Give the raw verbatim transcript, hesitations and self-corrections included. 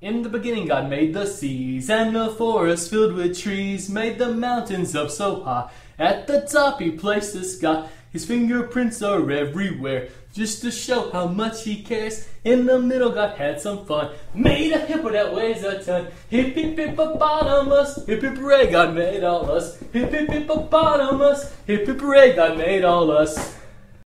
In the beginning God made the seas and the forest filled with trees, made the mountains up so high, at the top he placed the sky. His fingerprints are everywhere, just to show how much he cares. In the middle God had some fun, made a hippo that weighs a ton. Hip-hip-hippopotamus, hip-hip-hooray God made all us. Hip-hip-hippopotamus, hip-hip-hooray God made all us.